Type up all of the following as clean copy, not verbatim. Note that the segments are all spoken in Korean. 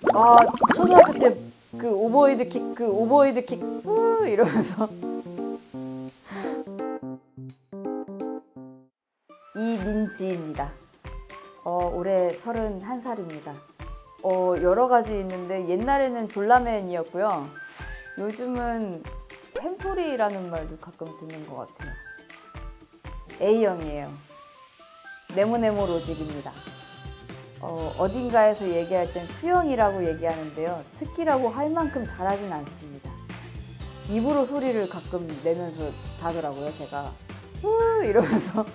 아, 초등학교 때 그 오버헤드 킥, 이러면서. 이민지입니다. 올해 31살입니다. 여러 가지 있는데 옛날에는 졸라맨이었고요. 요즘은 햄토리라는 말도 가끔 듣는 것 같아요. A형이에요. 네모네모 로직입니다. 어딘가에서 얘기할 땐 수영이라고 얘기하는데요. 특기라고 할 만큼 잘하진 않습니다. 입으로 소리를 가끔 내면서 자더라고요, 제가. 이러면서.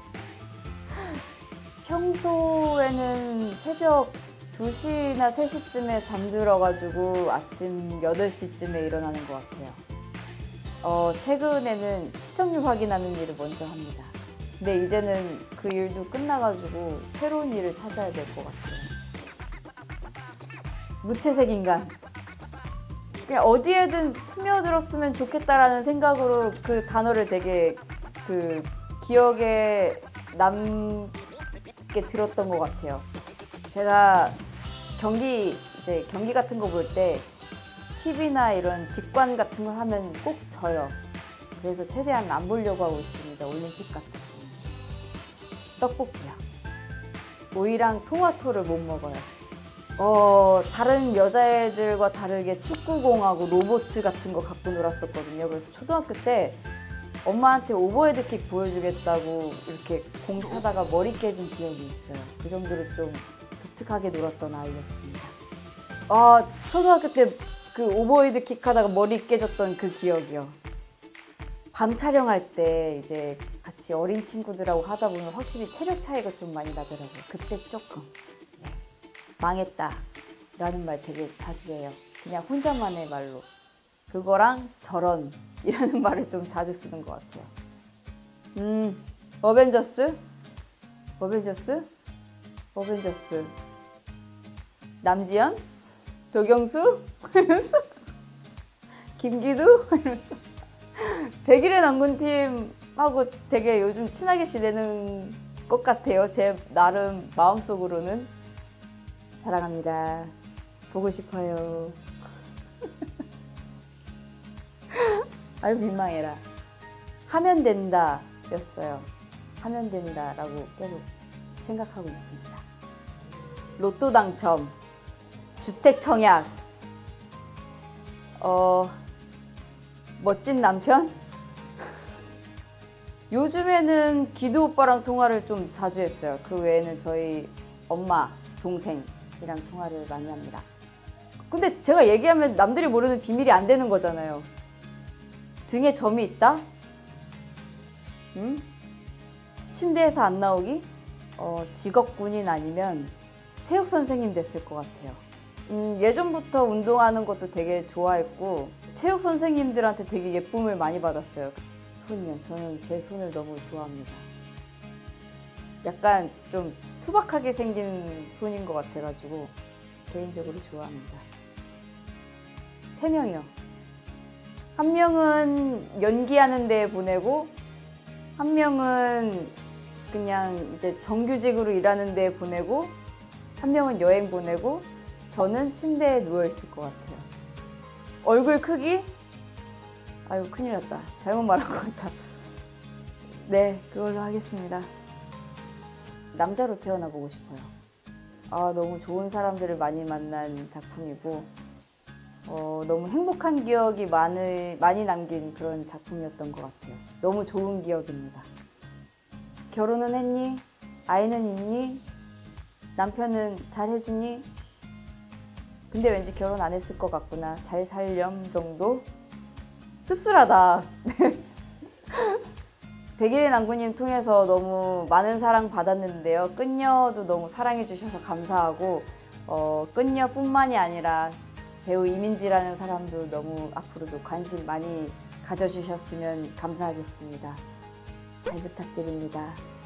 평소에는 새벽 2시나 3시쯤에 잠들어가지고 아침 8시쯤에 일어나는 것 같아요. 최근에는 시청률 확인하는 일을 먼저 합니다. 근데 이제는 그 일도 끝나가지고 새로운 일을 찾아야 될 것 같아요. 무채색 인간. 그냥 어디에든 스며들었으면 좋겠다라는 생각으로 그 단어를 되게 기억에 남게 들었던 것 같아요. 제가 경기 같은 거 볼 때 TV나 이런 직관 같은 거 하면 꼭 져요. 그래서 최대한 안 보려고 하고 있습니다. 올림픽 같은 거. 떡볶이요. 오이랑 토마토를 못 먹어요. 다른 여자애들과 다르게 축구공하고 로봇 같은 거 갖고 놀았었거든요. 그래서 초등학교 때 엄마한테 오버헤드킥 보여주겠다고 이렇게 공 차다가 머리 깨진 기억이 있어요. 그 정도로 좀 독특하게 놀았던 아이였습니다. 초등학교 때 그 오버헤드킥 하다가 머리 깨졌던 그 기억이요. 밤 촬영할 때 이제 같이 어린 친구들하고 하다 보면 확실히 체력 차이가 좀 많이 나더라고요. 그때 조금 망했다 라는 말 되게 자주 해요. 그냥 혼자만의 말로. 그거랑 저런 이라는 말을 좀 자주 쓰는 것 같아요. 어벤져스? 남지현? 도경수? 김기두? 백일의 남군팀하고 되게 요즘 친하게 지내는 것 같아요. 제 나름 마음속으로는. 사랑합니다. 보고 싶어요. 아유 민망해라. 하면 된다 였어요. 하면 된다 라고 계속 생각하고 있습니다. 로또 당첨, 주택 청약, 멋진 남편? 요즘에는 기두 오빠랑 통화를 좀 자주 했어요. 그 외에는 저희 엄마, 동생이랑 통화를 많이 합니다. 근데 제가 얘기하면 남들이 모르는 비밀이 안 되는 거잖아요. 등에 점이 있다? 침대에서 안 나오기? 직업 군인 아니면 체육 선생님 됐을 것 같아요. 예전부터 운동하는 것도 되게 좋아했고 체육 선생님들한테 되게 예쁨을 많이 받았어요. 손이요. 저는 제 손을 너무 좋아합니다. 약간 좀 투박하게 생긴 손인 것 같아가지고 개인적으로 좋아합니다. 3명이요. 한 명은 연기하는 데 보내고 한 명은 그냥 이제 정규직으로 일하는 데 보내고 한 명은 여행 보내고 저는 침대에 누워있을 것 같아요. 얼굴 크기? 아유 큰일 났다. 잘못 말한 것 같아. 네, 그걸로 하겠습니다. 남자로 태어나 보고 싶어요. 너무 좋은 사람들을 많이 만난 작품이고 너무 행복한 기억이 많이 남긴 그런 작품이었던 것 같아요. 너무 좋은 기억입니다. 결혼은 했니? 아이는 있니? 남편은 잘 해주니? 근데 왠지 결혼 안 했을 것 같구나. 잘 살렴 정도? 씁쓸하다. 백일의 남군님 통해서 너무 많은 사랑 받았는데요. 끝녀도 너무 사랑해 주셔서 감사하고 끝녀뿐만이 아니라 배우 이민지라는 사람도 너무 앞으로도 관심 많이 가져주셨으면 감사하겠습니다. 잘 부탁드립니다.